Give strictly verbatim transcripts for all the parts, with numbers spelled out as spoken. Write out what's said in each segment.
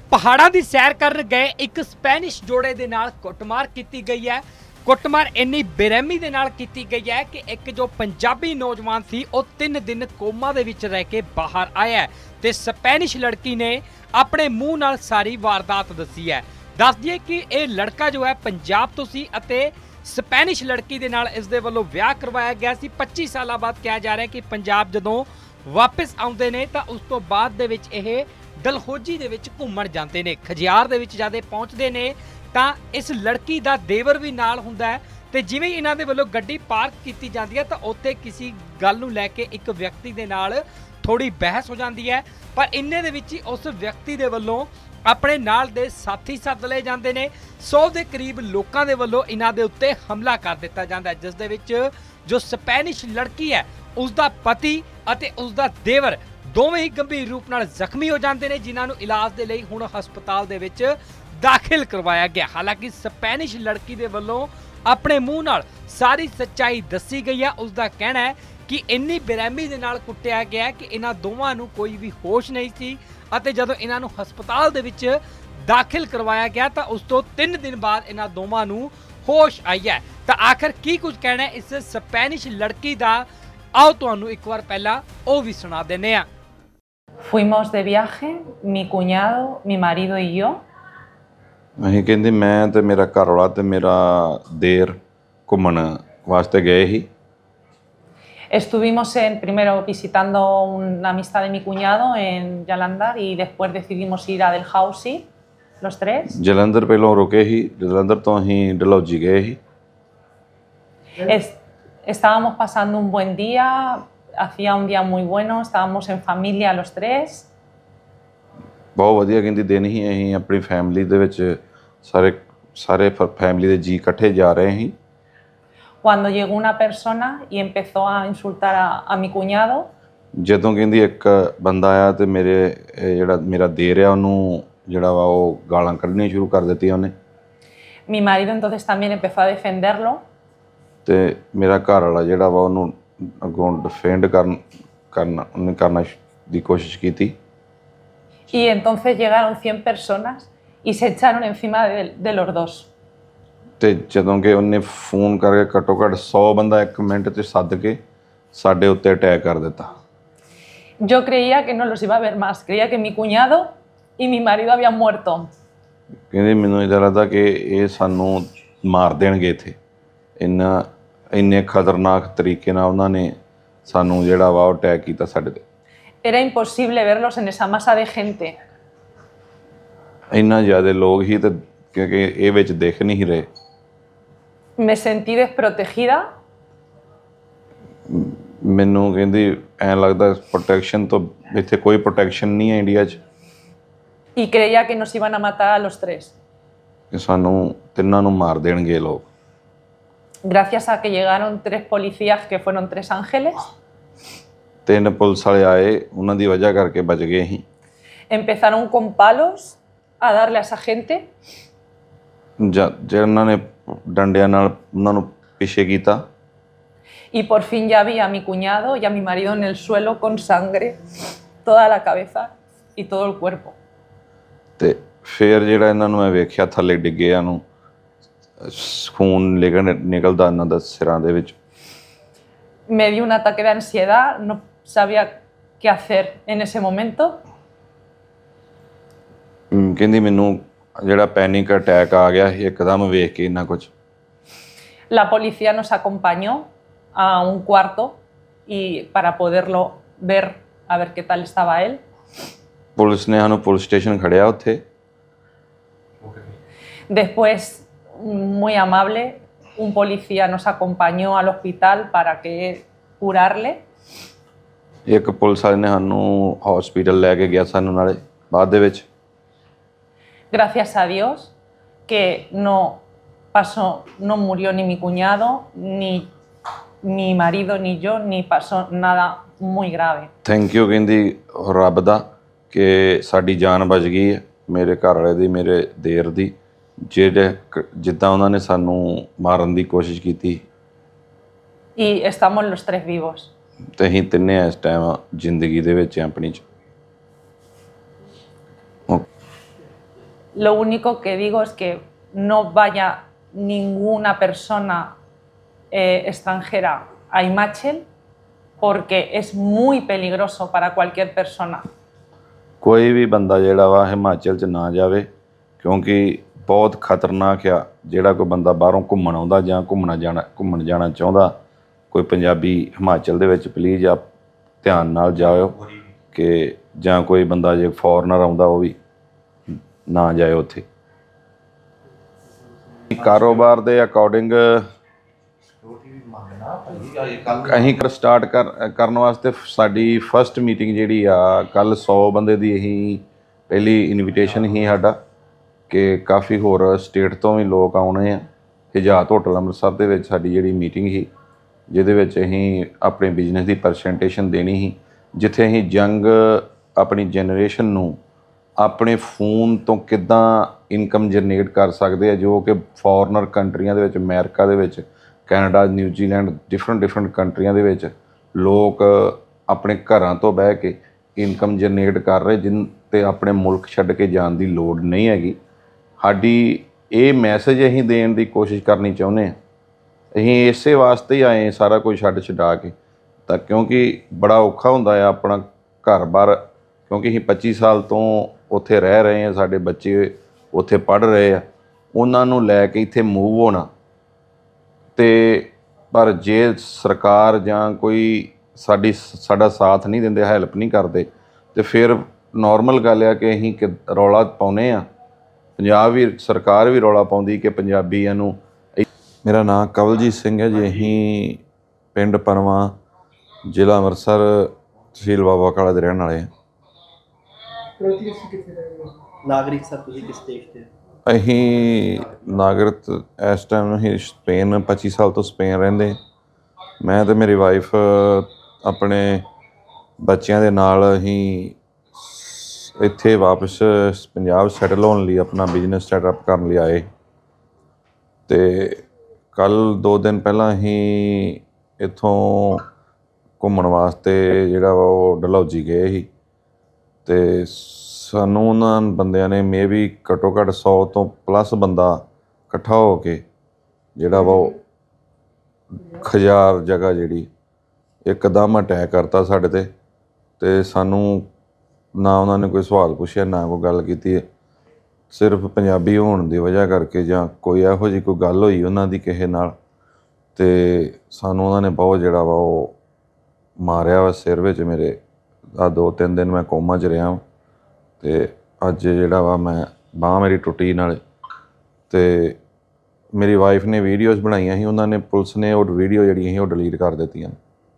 पहाड़ां दी सैर करन गए एक स्पैनिश जोड़े दे नाल कुटमार कीती गई है। कुटमार इन्नी बेरहमी दे नाल कीती गई है कि एक जो पंजाबी नौजवान सी वो तीन दिन कोमा दे विच रह के बाहर आया है ते स्पैनिश लड़की ने अपने मुंह नाल सारी वारदात दसी है। दस दिए कि यह लड़का जो है पंजाब तो सी अते स्पैनिश लड़की दे नाल इस दे वल्लों विआह करवाया गया सी। पच्चीस साल बाद कहा जा रहा है कि पंजाब जदों वापस आउंदे ने तां उस तो बाद दे विच इह डलहौजी दे विच घुम्मण जांदे ने। खजियार दे विच जादे पहुंचदे ने तां इस लड़की दा देवर भी नाल हुंदा है ते जिवें इन्हां दे वल्लों गड्डी पार्क कीती जांदी है तां उत्थे किसी गल नूं लैके एक व्यक्ति दे नाल थोड़ी बहस हो जाती है, पर इन्ने दे विच ही उस व्यक्ति दे वल्लों अपने नाल दे साथी सद लए जांदे ने। सौ के करीब लोगों के वल्लों इन्हां दे उत्ते हमला कर दिता जाता है, जिस दे विच जो स्पैनिश लड़की है उसका पति अते उसका देवर दोवें ही गंभीर रूप नाल जख्मी हो जाते हैं, जिन्हां नूं इलाज दे लई हुण हस्पताल दे विच दाखिल करवाया गया। हालांकि स्पैनिश लड़की दे वल्लों अपने मूँह नाल सारी सच्चाई दसी गई है। उसका कहना है कि इन्नी बेरहमी दे नाल कुੱਟਿਆ गया कि इन्हां दोवां नूं कोई भी होश नहीं सी अते जदों इन्हां नूं हस्पताल दे विच दाखिल करवाया गया तो उस तो तीन दिन बाद इन्हां दोवां नूं होश आई है। तो आखिर की कुछ कहना है इस स्पैनिश लड़की दा, आओ तुहानूं एक बार पहला वो भी सुना देने आ। Fuimos de viaje, mi cuñado, mi marido y yo. ਅਸੀਂ ਕਹਿੰਦੇ ਮੈਂ ਤੇ ਮੇਰਾ ਘਰ ਵਾਲਾ ਤੇ ਮੇਰਾ ਦੇਰ ਘੁੰਮਣ ਵਾਸਤੇ ਗਏ ਸੀ। Estuvimos en, primero visitando una amistad de mi cuñado en Jalandhar y después decidimos ir a Dalhousie, los tres. Jalandhar ਪਹਿਲਾਂ ਰੁਕੇ ਸੀ, ਜਲੰਧਰ ਤੋਂ ਅਸੀਂ ਡਲਹੌਜੀ ਗਏ ਸੀ। Es, estábamos pasando un buen día, hacía un día muy bueno, estábamos en familia los tres. ਬਹੁਤ ਵਧੀਆ ਕਹਿੰਦੀ ਦਿਨ ਹੀ ਅਸੀਂ ਆਪਣੀ ਫੈਮਿਲੀ ਦੇ ਵਿੱਚ ਸਾਰੇ ਸਾਰੇ ਫੈਮਿਲੀ ਦੇ ਜੀ ਇਕੱਠੇ ਜਾ ਰਹੇ ਸੀ। Cuando llegó una persona y empezó a insultar a, a mi cuñado. ਜਦੋਂ ਕਹਿੰਦੀ ਇੱਕ ਬੰਦਾ ਆਇਆ ਤੇ ਮੇਰੇ ਜਿਹੜਾ ਮੇਰਾ ਦੇਰ ਆ ਉਹਨੂੰ ਜਿਹੜਾ ਵਾ ਉਹ ਗਾਲਾਂ ਕੱਢਣੀਆਂ ਸ਼ੁਰੂ ਕਰ ਦਿੱਤੀਆਂ ਉਹਨੇ। Mi marido entonces también empezó a defenderlo. ਤੇ ਮੇਰਾ ਘਰ ਵਾਲਾ ਜਿਹੜਾ ਵਾ ਉਹਨੂੰ ਅੱਗੋਂ ਡਿਫੈਂਡ ਕਰਨ ਕਰਨਾ ਉਹਨੇ ਕਰਨਾ ਦੀ ਕੋਸ਼ਿਸ਼ ਕੀਤੀ। Y entonces llegaron cien personas y se echaron encima de, de los dos. ਤੇ ਜਦੋਂ ਕਿ ਉਹਨੇ ਫੋਨ ਕਰਕੇ ਘੱਟੋ ਘੱਟ ਸੌ ਬੰਦਾ ਇੱਕ ਮਿੰਟ 'ਚ ਸੱਦ ਕੇ ਸਾਡੇ ਉੱਤੇ ਅਟੈਕ ਕਰ ਦਿੱਤਾ। Yo creía que no los iba a ver más, creía que mi cuñado y mi marido habían muerto. ਕਹਿੰਦੇ ਮੈਨੂੰ ਇੱਦਾਂ ਲੱਗਦਾ ਕਿ ਇਹ ਸਾਨੂੰ ਮਾਰ ਦੇਣਗੇ ਇੱਥੇ, ਇੰਨਾ ਇੰਨੇ ਖਤਰਨਾਕ ਤਰੀਕੇ ਨਾਲ ਉਹਨਾਂ ਨੇ ਸਾਨੂੰ ਜਿਹੜਾ ਵਾ ਉਹ ਅਟੈਕ ਕੀਤਾ ਸਾਡੇ 'ਤੇ। Era imposible verlos en esa masa de gente. ਇੰਨਾ ਜ਼ਿਆਦਾ ਲੋਕ ਹੀ ਤੇ ਕਿਉਂਕਿ ਇਹ ਵਿੱਚ ਦਿਖ ਨਹੀਂ ਰਹੇ। Me sentí desprotegida. ਮੈਨੂੰ ਕਹਿੰਦੀ ਐਂ ਲੱਗਦਾ ਪ੍ਰੋਟੈਕਸ਼ਨ ਤੋਂ ਇੱਥੇ ਕੋਈ ਪ੍ਰੋਟੈਕਸ਼ਨ ਨਹੀਂ ਹੈ ਇੰਡੀਆ 'ਚ। Y creía que nos iban a matar a los tres. ਕਿ ਸਾਨੂੰ ਤਿੰਨਾਂ ਨੂੰ ਮਾਰ ਦੇਣਗੇ ਲੋਕ। Gracias a que llegaron tres policías que fueron tres ángeles. ਤਿੰਨ ਪੁਲਿਸ ਵਾਲੇ ਆਏ, ਉਹਨਾਂ ਦੀ ਵਜ੍ਹਾ ਕਰਕੇ ਬਚ ਗਏ ਅਸੀਂ। Empezaron con palos a darle a esa gente. ਜਿਹਨਾਂ ਨੇ ਡੰਡਿਆਂ ਨਾਲ ਉਹਨਾਂ ਨੂੰ ਪਿੱਛੇ ਕੀਤਾ। Y por fin ya vi a mi cuñado y a mi marido en el suelo con sangre, toda la cabeza y todo el cuerpo. ਤੇ ਫਿਰ ਜਿਹੜਾ ਇਹਨਾਂ ਨੂੰ ਮੈਂ ਵੇਖਿਆ ਥੱਲੇ ਡਿੱਗਿਆਂ ਨੂੰ ਖੂਨ ਨਿਕਲ ਨਿਕਲਦਾ ਇਹਨਾਂ ਦਾ ਸਿਰਾਂ ਦੇ ਵਿੱਚ। Me dio un ataque de ansiedad, no sabía qué hacer en ese momento. ਕਹਿੰਦੀ ਮੈਨੂੰ ਜਿਹੜਾ ਪੈਨਿਕ ਅਟੈਕ ਆ ਗਿਆ ਇੱਕਦਮ ਵੇਖ ਕੇ ਇੰਨਾ ਕੁਝ। La policía nos acompañó a un cuarto y para poderlo ver, a ver qué tal estaba él. Police ਨੇ ਸਾਨੂੰ ਪੁਲਿਸ ਸਟੇਸ਼ਨ ਖੜਿਆ ਉੱਥੇ। Después, muy amable, un policía nos acompañó al hospital para que curarle. ਇੱਕ police ਵਾਲੇ ਨੇ ਸਾਨੂੰ hospital ਲੈ ਕੇ ਗਿਆ ਸਾਨੂੰ ਨਾਲੇ ਬਾਅਦ ਦੇ ਵਿੱਚ। Gracias a Dios que no pasó, no murió ni mi cuñado, ni mi marido, ni yo, ni pasó nada muy grave. Thank you ਕਹਿੰਦੀ ਰੱਬ ਦਾ ਕਿ ਸਾਡੀ ਜਾਨ ਬਚ ਗਈ ਹੈ, ਮੇਰੇ ਘਰ ਵਾਲੇ ਦੀ, ਮੇਰੇ ਦੇਰ ਦੀ, ਜਿਹੜੇ ਜਿੱਦਾਂ ਉਹਨਾਂ ਨੇ ਸਾਨੂੰ ਮਾਰਨ ਦੀ ਕੋਸ਼ਿਸ਼ ਕੀਤੀ। Y estamos los tres vivos. ਤੇ ਅਸੀਂ ਤਿੰਨੇ ਇਸ ਟਾਈਮ ਜ਼ਿੰਦਗੀ ਦੇ ਵਿੱਚ ਆਪਣੀ 'ਚ। lo único que digo es que no vaya ninguna persona eh, extranjera a Imáchel porque es muy peligroso para cualquier persona. ਕੋਈ ਵੀ ਬੰਦਾ ਜਿਹੜਾ ਵਾ ਹਿਮਾਚਲ 'ਚ ਨਾ ਜਾਵੇ ਕਿਉਂਕਿ ਬਹੁਤ ਖਤਰਨਾਕ ਆ। ਜਿਹੜਾ ਕੋਈ ਬੰਦਾ ਬਾਹਰੋਂ ਘੁੰਮਣ ਆਉਂਦਾ ਜਾਂ ਘੁੰਮਣਾ ਜਾਣਾ ਘੁੰਮਣ ਜਾਣਾ ਚਾਹੁੰਦਾ ਕੋਈ ਪੰਜਾਬੀ ਹਿਮਾਚਲ ਦੇ ਵਿੱਚ ਪਲੀਜ਼ ਆਪ ਧਿਆਨ ਨਾਲ ਜਾਇਓ ਕਿ ਜਾਂ ਕੋਈ ਬੰਦਾ ਜੇ ਫੋਰਨਰ ਆਉਂਦਾ ਉਹ ਵੀ ਨਾ ਜਾਏ ਉੱਥੇ। ਕਾਰੋਬਾਰ ਦੇ ਅਕੋਰਡਿੰਗ ਅਸੀਂ ਕਰ ਸਟਾਰਟ ਕਰ ਕਰਨ ਵਾਸਤੇ ਸਾਡੀ ਫਸਟ ਮੀਟਿੰਗ ਜਿਹੜੀ ਆ ਕੱਲ੍ਹ ਸੌ ਬੰਦੇ ਦੀ ਅਸੀਂ ਪਹਿਲੀ ਇਨਵੀਟੇਸ਼ਨ ਹੀ ਸਾਡਾ ਕਿ ਕਾਫੀ ਹੋਰ ਸਟੇਟ ਤੋਂ ਵੀ ਲੋਕ ਆਉਣੇ ਆ। ਹਜਾਤ ਹੋਟਲ ਅੰਮ੍ਰਿਤਸਰ ਦੇ ਵਿੱਚ ਸਾਡੀ ਜਿਹੜੀ ਮੀਟਿੰਗ ਸੀ ਜਿਹਦੇ ਵਿੱਚ ਅਸੀਂ ਆਪਣੇ ਬਿਜ਼ਨਸ ਦੀ ਪ੍ਰੈਜੈਂਟੇਸ਼ਨ ਦੇਣੀ ਸੀ, ਜਿੱਥੇ ਅਸੀਂ ਯੰਗ ਆਪਣੀ ਜਨਰੇਸ਼ਨ ਨੂੰ ਆਪਣੇ ਫੋਨ ਤੋਂ ਕਿੱਦਾਂ ਇਨਕਮ ਜਨਰੇਟ ਕਰ ਸਕਦੇ ਆ, ਜੋ ਕਿ ਫੋਰਨਰ ਕੰਟਰੀਆਂ ਦੇ ਵਿੱਚ ਅਮਰੀਕਾ ਦੇ ਵਿੱਚ ਕੈਨੇਡਾ ਨਿਊਜ਼ੀਲੈਂਡ ਡਿਫਰੈਂਟ ਡਿਫਰੈਂਟ ਕੰਟਰੀਆਂ ਦੇ ਵਿੱਚ ਲੋਕ ਆਪਣੇ ਘਰਾਂ ਤੋਂ ਬਹਿ ਕੇ ਇਨਕਮ ਜਨਰੇਟ ਕਰ ਰਹੇ, ਜਿਨ 'ਤੇ ਆਪਣੇ ਮੁਲਕ ਛੱਡ ਕੇ ਜਾਣ ਦੀ ਲੋੜ ਨਹੀਂ ਹੈਗੀ। ਸਾਡੀ ਇਹ ਮੈਸੇਜ ਅਸੀਂ ਦੇਣ ਦੀ ਕੋਸ਼ਿਸ਼ ਕਰਨੀ ਚਾਹੁੰਦੇ ਹਾਂ। ਅਸੀਂ ਇਸੇ ਵਾਸਤੇ ਹੀ ਆਏ ਸਾਰਾ ਕੁਝ ਛੱਡ ਛਡਾ ਕੇ, ਤਾਂ ਕਿਉਂਕਿ ਬੜਾ ਔਖਾ ਹੁੰਦਾ ਆ ਆਪਣਾ ਘਰ-ਬਾਰ, ਕਿਉਂਕਿ ਅਸੀਂ ਪੱਚੀ ਸਾਲ ਤੋਂ ਉੱਥੇ ਰਹਿ ਰਹੇ ਹਾਂ, ਸਾਡੇ ਬੱਚੇ ਉੱਥੇ ਪੜ੍ਹ ਰਹੇ ਆ, ਉਹਨਾਂ ਨੂੰ ਲੈ ਕੇ ਇੱਥੇ ਮੂਵ ਹੋਣਾ। ਅਤੇ ਪਰ ਜੇ ਸਰਕਾਰ ਜਾਂ ਕੋਈ ਸਾਡੀ ਸਾਡਾ ਸਾਥ ਨਹੀਂ ਦਿੰਦੇ, ਹੈਲਪ ਨਹੀਂ ਕਰਦੇ, ਅਤੇ ਫਿਰ ਨੋਰਮਲ ਗੱਲ ਆ ਕਿ ਅਸੀਂ ਕਿ ਰੌਲਾ ਪਾਉਂਦੇ ਹਾਂ। ਪੰਜਾਬ ਵੀ ਸਰਕਾਰ ਵੀ ਰੌਲਾ ਪਾਉਂਦੀ ਕਿ ਪੰਜਾਬੀਆਂ ਨੂੰ। ਮੇਰਾ ਨਾਮ ਕਵਲਜੀਤ ਸਿੰਘ ਹੈ ਜੀ। ਅਸੀਂ ਪਿੰਡ ਪਨਵਾ, ਜ਼ਿਲ੍ਹਾ ਅੰਮ੍ਰਿਤਸਰ, ਤਹਿਸੀਲ ਬਾਬਾ ਕਾਲਾ ਦੇ ਰਹਿਣ ਵਾਲੇ ਹਾਂ। ਨਾਗਰਿਕ ਸਰ ਤੁਸੀਂ ਕਿਸ ਦੇਸ਼ ਦੇ? ਅਸੀਂ ਨਾਗਰਿਕ ਇਸ ਟਾਈਮ ਅਸੀਂ ਸਪੇਨ ਪੱਚੀ ਸਾਲ ਤੋਂ ਸਪੇਨ ਰਹਿੰਦੇ। ਮੈਂ ਅਤੇ ਮੇਰੀ ਵਾਈਫ ਆਪਣੇ ਬੱਚਿਆਂ ਦੇ ਨਾਲ ਅਸੀਂ ਇੱਥੇ ਵਾਪਸ ਪੰਜਾਬ ਸੈਟਲ ਹੋਣ ਲਈ ਆਪਣਾ ਬਿਜ਼ਨਸ ਸੈਟਅਪ ਕਰਨ ਲਈ ਆਏ। ਅਤੇ ਕੱਲ੍ਹ ਦੋ ਦਿਨ ਪਹਿਲਾਂ ਅਸੀਂ ਇੱਥੋਂ ਘੁੰਮਣ ਵਾਸਤੇ ਜਿਹੜਾ ਵਾ ਉਹ ਡਲਹੌਜ਼ੀ ਗਏ ਸੀ, ਅਤੇ ਸਾਨੂੰ ਉਹਨਾਂ ਬੰਦਿਆਂ ਨੇ ਮੇ ਵੀ ਘੱਟੋ ਘੱਟ ਸੌ ਤੋਂ ਪਲੱਸ ਬੰਦਾ ਇਕੱਠਾ ਹੋ ਕੇ ਜਿਹੜਾ ਵਾ ਉਹ ਖਜਾਰ ਜਗ੍ਹਾ ਜਿਹੜੀ ਇੱਕਦਮ ਅਟੈਕ ਕਰਤਾ ਸਾਡੇ 'ਤੇ। ਅਤੇ ਸਾਨੂੰ ਨਾ ਉਹਨਾਂ ਨੇ ਕੋਈ ਸਵਾਲ ਪੁੱਛਿਆ, ਨਾ ਕੋਈ ਗੱਲ ਕੀਤੀ ਹੈ। ਸਿਰਫ ਪੰਜਾਬੀ ਹੋਣ ਦੀ ਵਜ੍ਹਾ ਕਰਕੇ ਜਾਂ ਕੋਈ ਇਹੋ ਜਿਹੀ ਕੋਈ ਗੱਲ ਹੋਈ ਉਹਨਾਂ ਦੀ ਕਿਸੇ ਨਾਲ, ਅਤੇ ਸਾਨੂੰ ਉਹਨਾਂ ਨੇ ਬਹੁਤ ਜਿਹੜਾ ਵਾ ਉਹ ਮਾਰਿਆ ਵਾ ਸਿਰ ਵਿੱਚ ਮੇਰੇ। ਆਹ ਦੋ ਤਿੰਨ ਦਿਨ ਮੈਂ ਕੋਮਾ 'ਚ ਰਿਹਾ, ਅਤੇ ਅੱਜ ਜਿਹੜਾ ਵਾ ਮੈਂ ਬਾਂਹ ਮੇਰੀ ਟੁੱਟੀ ਨਾਲੇ। ਅਤੇ ਮੇਰੀ ਵਾਈਫ ਨੇ ਵੀਡੀਓਜ਼ ਬਣਾਈਆਂ ਸੀ, ਉਹਨਾਂ ਨੇ ਪੁਲਿਸ ਨੇ ਉਹ ਵੀਡੀਓ ਜਿਹੜੀਆਂ ਸੀ ਉਹ ਡਿਲੀਟ ਕਰ ਦਿੱਤੀਆਂ।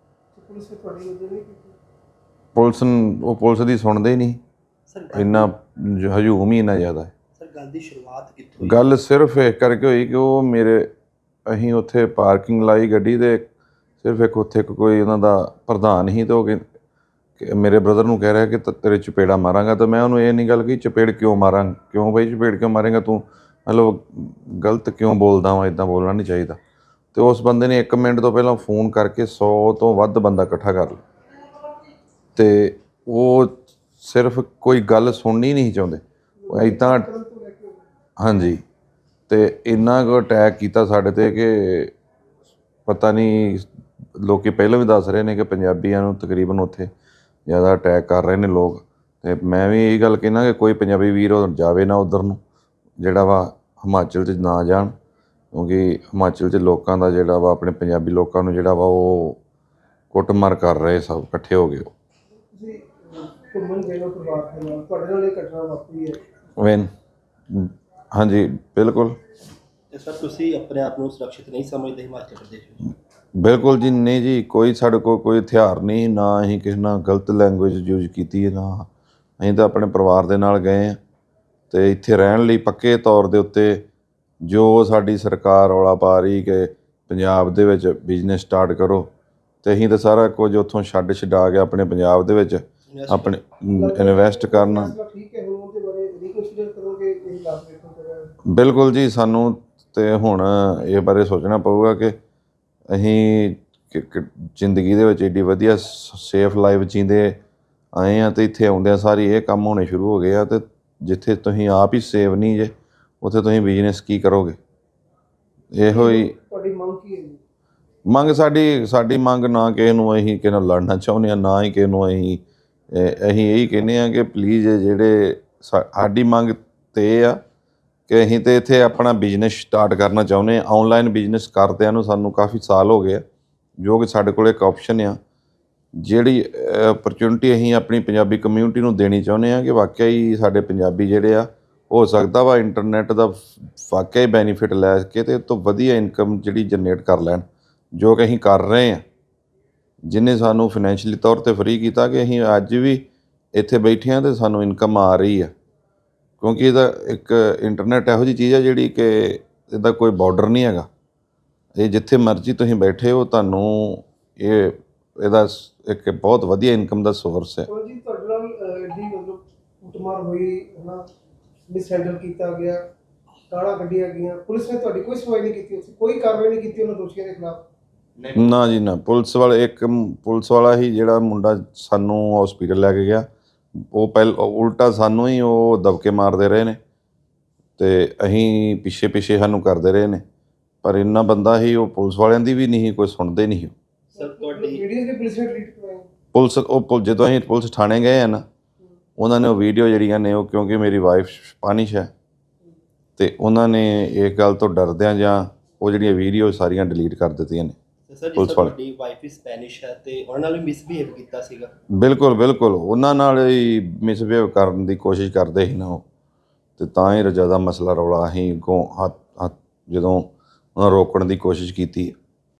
ਪੁਲਿਸ ਉਹ ਪੁਲਿਸ ਦੀ ਸੁਣਦੇ ਹੀ ਨਹੀਂ, ਇੰਨਾ ਹਜੂਮ ਹੀ ਇੰਨਾ ਜ਼ਿਆਦਾ ਹੈ। ਸਰ ਗੱਲ ਦੀ ਸ਼ੁਰੂਆਤ ਕਿੱਥੋਂ? ਗੱਲ ਸਿਰਫ ਇਸ ਕਰਕੇ ਹੋਈ ਕਿ ਉਹ ਮੇਰੇ ਅਸੀਂ ਉੱਥੇ ਪਾਰਕਿੰਗ ਲਾਈ ਗੱਡੀ ਦੇ, ਸਿਰਫ ਇੱਕ ਉੱਥੇ ਕੋਈ ਉਹਨਾਂ ਦਾ ਪ੍ਰਧਾਨ ਸੀ, ਅਤੇ ਉਹ ਕਿ ਮੇਰੇ ਬ੍ਰਦਰ ਨੂੰ ਕਹਿ ਰਿਹਾ ਕਿ ਤੇਰੇ ਚਪੇੜਾ ਮਾਰਾਂਗਾ। ਤਾਂ ਮੈਂ ਉਹਨੂੰ ਇਹ ਨਹੀਂ ਗੱਲ ਕਹੀ ਚਪੇੜ ਕਿਉਂ ਮਾਰਾਂ, ਕਿਉਂ ਬਈ ਚਪੇੜ ਕਿਉਂ ਮਾਰੇਂਗਾ ਤੂੰ, ਮਤਲਬ ਗਲਤ ਕਿਉਂ ਬੋਲਦਾ ਵਾਂ, ਇੱਦਾਂ ਬੋਲਣਾ ਨਹੀਂ ਚਾਹੀਦਾ। ਅਤੇ ਉਸ ਬੰਦੇ ਨੇ ਇੱਕ ਮਿੰਟ ਤੋਂ ਪਹਿਲਾਂ ਫੋਨ ਕਰਕੇ ਸੌ ਤੋਂ ਵੱਧ ਬੰਦਾ ਇਕੱਠਾ ਕਰ ਲਿਆ, ਅਤੇ ਉਹ ਸਿਰਫ ਕੋਈ ਗੱਲ ਸੁਣਨੀ ਨਹੀਂ ਚਾਹੁੰਦੇ ਇੱਦਾਂ। ਹਾਂਜੀ, ਅਤੇ ਇੰਨਾ ਕੁ ਅਟੈਕ ਕੀਤਾ ਸਾਡੇ 'ਤੇ ਕਿ ਪਤਾ ਨਹੀਂ, ਲੋਕ ਪਹਿਲਾਂ ਵੀ ਦੱਸ ਰਹੇ ਨੇ ਕਿ ਪੰਜਾਬੀਆਂ ਨੂੰ ਤਕਰੀਬਨ ਉੱਥੇ ਜ਼ਿਆਦਾ ਅਟੈਕ ਕਰ ਰਹੇ ਨੇ ਲੋਕ। ਅਤੇ ਮੈਂ ਵੀ ਇਹੀ ਗੱਲ ਕਹਿੰਦਾ ਕਿ ਕੋਈ ਪੰਜਾਬੀ ਵੀਰ ਜਾਵੇ ਨਾ ਉੱਧਰ ਨੂੰ, ਜਿਹੜਾ ਵਾ ਹਿਮਾਚਲ 'ਚ ਨਾ ਜਾਣ, ਕਿਉਂਕਿ ਹਿਮਾਚਲ 'ਚ ਲੋਕਾਂ ਦਾ ਜਿਹੜਾ ਵਾ ਆਪਣੇ ਪੰਜਾਬੀ ਲੋਕਾਂ ਨੂੰ ਜਿਹੜਾ ਵਾ ਉਹ ਕੁੱਟਮਾਰ ਕਰ ਰਹੇ ਸਭ ਇਕੱਠੇ ਹੋ ਗਏ। ਵੈਨ ਹਾਂਜੀ ਬਿਲਕੁਲ। ਸਰ ਤੁਸੀਂ ਆਪਣੇ ਆਪ ਨੂੰ ਸੁਰੱਖਿਅਤ ਨਹੀਂ ਸਮਝਦੇ ਹਿਮਾਚਲ ਪ੍ਰਦੇਸ਼ ਵਿੱਚ? ਬਿਲਕੁਲ ਜੀ, ਨਹੀਂ ਜੀ, ਕੋਈ ਸਾਡੇ ਕੋਲ ਕੋਈ ਹਥਿਆਰ ਨਹੀਂ, ਨਾ ਅਸੀਂ ਕਿਸੇ ਨਾਲ ਗਲਤ ਲੈਂਗੁਏਜ ਯੂਜ਼ ਕੀਤੀ ਹੈ, ਨਾ ਅਸੀਂ ਤਾਂ ਆਪਣੇ ਪਰਿਵਾਰ ਦੇ ਨਾਲ ਗਏ ਹਾਂ। ਅਤੇ ਇੱਥੇ ਰਹਿਣ ਲਈ ਪੱਕੇ ਤੌਰ ਦੇ ਉੱਤੇ ਜੋ ਸਾਡੀ ਸਰਕਾਰ ਰੌਲਾ ਪਾ ਰਹੀ ਕਿ ਪੰਜਾਬ ਦੇ ਵਿੱਚ ਬਿਜ਼ਨਸ ਸਟਾਰਟ ਕਰੋ, ਅਤੇ ਅਸੀਂ ਤਾਂ ਸਾਰਾ ਕੁਝ ਉੱਥੋਂ ਛੱਡ ਛਡਾ ਕੇ ਆਪਣੇ ਪੰਜਾਬ ਦੇ ਵਿੱਚ ਆਪਣੇ ਇਨਵੈਸਟ ਕਰਨਾ। ਬਿਲਕੁਲ ਜੀ, ਸਾਨੂੰ ਤਾਂ ਹੁਣ ਇਹ ਬਾਰੇ ਸੋਚਣਾ ਪਊਗਾ ਕਿ ਅਸੀਂ ਜ਼ਿੰਦਗੀ ਦੇ ਵਿੱਚ ਐਡੀ ਵਧੀਆ ਸੇਫ ਲਾਈਫ ਜੀਂਦੇ ਆਏ ਹਾਂ, ਅਤੇ ਇੱਥੇ ਆਉਂਦਿਆਂ ਸਾਰੀ ਇਹ ਕੰਮ ਹੋਣੇ ਸ਼ੁਰੂ ਹੋ ਗਏ ਆ। ਅਤੇ ਜਿੱਥੇ ਤੁਸੀਂ ਆਪ ਹੀ ਸੇਵ ਨਹੀਂ ਜੇ ਉੱਥੇ ਤੁਸੀਂ ਬਿਜ਼ਨਸ ਕੀ ਕਰੋਗੇ। ਇਹੋ ਹੀ ਤੁਹਾਡੀ ਮੰਗ ਕੀ ਹੈ ਜੀ? ਮੰਗ ਸਾਡੀ ਸਾਡੀ ਮੰਗ ਨਾ ਕਿਸੇ ਨੂੰ ਅਸੀਂ ਕਿਸੇ ਨਾਲ ਲੜਨਾ ਚਾਹੁੰਦੇ ਹਾਂ, ਨਾ ਹੀ ਕਿਸੇ ਨੂੰ ਅਸੀਂ ਅਹ ਅਸੀਂ ਇਹੀ ਕਹਿੰਦੇ ਹਾਂ ਕਿ ਪਲੀਜ਼ ਜਿਹੜੇ ਸਾ- ਸਾਡੀ ਮੰਗ ਤੇ ਇਹ ਆ ਕਿ ਅਸੀਂ ਤਾਂ ਇੱਥੇ ਆਪਣਾ ਬਿਜ਼ਨਸ ਸਟਾਰਟ ਕਰਨਾ ਚਾਹੁੰਦੇ ਹਾਂ। ਆਨਲਾਈਨ ਬਿਜ਼ਨਸ ਕਰਦਿਆਂ ਨੂੰ ਸਾਨੂੰ ਕਾਫੀ ਸਾਲ ਹੋ ਗਏ ਆ, ਜੋ ਕਿ ਸਾਡੇ ਕੋਲ ਇੱਕ ਆਪਸ਼ਨ ਆ, ਜਿਹੜੀ ਓਪਰਚੁਨਿਟੀ ਅਸੀਂ ਆਪਣੀ ਪੰਜਾਬੀ ਕਮਿਊਨਿਟੀ ਨੂੰ ਦੇਣੀ ਚਾਹੁੰਦੇ ਹਾਂ ਕਿ ਵਾਕਿਆ ਹੀ ਸਾਡੇ ਪੰਜਾਬੀ ਜਿਹੜੇ ਆ ਹੋ ਸਕਦਾ ਵਾ ਇੰਟਰਨੈੱਟ ਦਾ ਵਾਕਿਆ ਹੀ ਬੈਨੀਫਿਟ ਲੈ ਕੇ ਅਤੇ ਇਹ ਤੋਂ ਵਧੀਆ ਇਨਕਮ ਜਿਹੜੀ ਜਨਰੇਟ ਕਰ ਲੈਣ, ਜੋ ਕਿ ਅਸੀਂ ਕਰ ਰਹੇ ਹਾਂ। ਜਿਹਨੇ ਸਾਨੂੰ ਫਾਈਨੈਂਸ਼ੀਅਲੀ ਤੌਰ 'ਤੇ ਫਰੀ ਕੀਤਾ ਕਿ ਅਸੀਂ ਅੱਜ ਵੀ ਇੱਥੇ ਬੈਠੇ ਹਾਂ ਅਤੇ ਸਾਨੂੰ ਇਨਕਮ ਆ ਰਹੀ ਆ, ਕਿਉਂਕਿ ਇਹਦਾ ਇੱਕ ਇੰਟਰਨੈੱਟ ਇਹੋ ਜਿਹੀ ਚੀਜ਼ ਆ ਜਿਹੜੀ ਕਿ ਇਹਦਾ ਕੋਈ ਬਾਰਡਰ ਨਹੀਂ ਹੈਗਾ। ਇਹ ਜਿੱਥੇ ਮਰਜ਼ੀ ਤੁਸੀਂ ਬੈਠੇ ਹੋ ਤੁਹਾਨੂੰ ਇਹ ਇਹਦਾ ਸ- ਇੱਕ ਬਹੁਤ ਵਧੀਆ ਇਨਕਮ ਦਾ ਸੋਰਸ ਹੈ। ਚਲੋ ਜੀ, ਤੁਹਾਡੇ ਨਾਲ ਅਹ, ਐਡੀ ਮਤਲਬ ਕੁੱਟਮਾਰ ਹੋਈ ਹੈ ਨਾ, ਮਿਸਹੈਂਡਲ ਕੀਤਾ ਗਿਆ, ਗਾਲਾਂ ਕੱਢੀਆਂ ਗਈਆਂ, ਪੁਲਿਸ ਨੇ ਤੁਹਾਡੀ ਕੋਈ ਸੁਣਵਾਈ ਨਹੀਂ ਕੀਤੀ, ਉੱਥੇ ਕੋਈ ਕਾਰਵਾਈ ਨਹੀਂ ਕੀਤੀ ਉਹਨਾਂ ਦੋਸ਼ੀਆਂ ਦੇ ਖਿਲਾਫ? ਨਾ ਜੀ ਨਾ, ਪੁਲਿਸ ਵਾਲੇ ਇੱਕ ਮ- ਪੁਲਿਸ ਵਾਲਾ ਹੀ ਜਿਹੜਾ ਮੁੰਡਾ ਸਾਨੂੰ ਹਸਪੀਟਲ ਲੈ ਕੇ ਗਿਆ, ਉਹ ਪਹਿਲ ਉਲਟਾ ਸਾਨੂੰ ਹੀ ਉਹ ਦਬਕੇ ਮਾਰਦੇ ਰਹੇ ਨੇ ਅਤੇ ਅਸੀਂ ਪਿੱਛੇ ਪਿੱਛੇ ਸਾਨੂੰ ਕਰਦੇ ਰਹੇ ਨੇ, ਪਰ ਇੰਨਾ ਬੰਦਾ ਹੀ ਉਹ ਪੁਲਿਸ ਵਾਲਿਆਂ ਦੀ ਵੀ ਨਹੀਂ ਕੋਈ ਸੁਣਦੇ ਨਹੀਂ। ਸਰ ਤੁਹਾਡੀ ਵੀਡੀਓਜ਼ ਵੀ ਪੁਲਿਸ ਨੇ ਡਿਲੀਟ ਕਰਵਾਏ? ਪੁਲਿਸ ਉਹ ਪੁਲ- ਜਦੋਂ ਅਸੀਂ ਪੁਲਿਸ ਥਾਣੇ ਗਏ ਆ ਨਾ, ਉਹਨਾਂ ਨੇ ਉਹ ਵੀਡੀਓ ਜਿਹੜੀਆਂ ਨੇ ਉਹ, ਕਿਉਂਕਿ ਮੇਰੀ ਵਾਈਫ ਸਪੈਨਿਸ਼ ਹੈ ਅਤੇ ਉਹਨਾਂ ਨੇ ਇਹ ਗੱਲ ਤੋਂ ਡਰਦਿਆਂ ਜਾਂ ਉਹ ਜਿਹੜੀਆਂ ਵੀਡੀਓ ਸਾਰੀਆਂ ਡਿਲੀਟ ਕਰ ਦਿੱਤੀਆਂ ਨੇ। ਸਰ ਜਿਸ ਪੁਲਿਸ ਤਰ੍ਹਾਂ ਵਾਲੇ। ਤੁਹਾਡੀ ਵਾਈਫ ਵੀ ਸਪੈਨਿਸ਼ ਹੈ ਤੇ ਉਹਨਾਂ ਨਾਲ ਵੀ ਮਿਸਬਿਹੇਵ ਕੀਤਾ ਸੀਗਾ। ਬਿਲਕੁਲ ਬਿਲਕੁਲ ਉਹਨਾਂ ਨਾਲ ਹੀ ਮਿਸਬਿਹੇਵ ਕਰਨ ਦੀ ਕੋਸ਼ਿਸ਼ ਕਰਦੇ ਸੀ ਨਾ ਉਹ, ਅਤੇ ਤਾਂ ਹੀ ਜ਼ਿਆਦਾ ਮਸਲਾ ਰੌਲਾ ਅਸੀਂ ਅੱਗੋਂ ਹੱਥ ਹੱਥ ਜਦੋਂ ਉਹਨਾਂ ਰੋਕਣ ਦੀ ਕੋਸ਼ਿਸ਼ ਕੀਤੀ।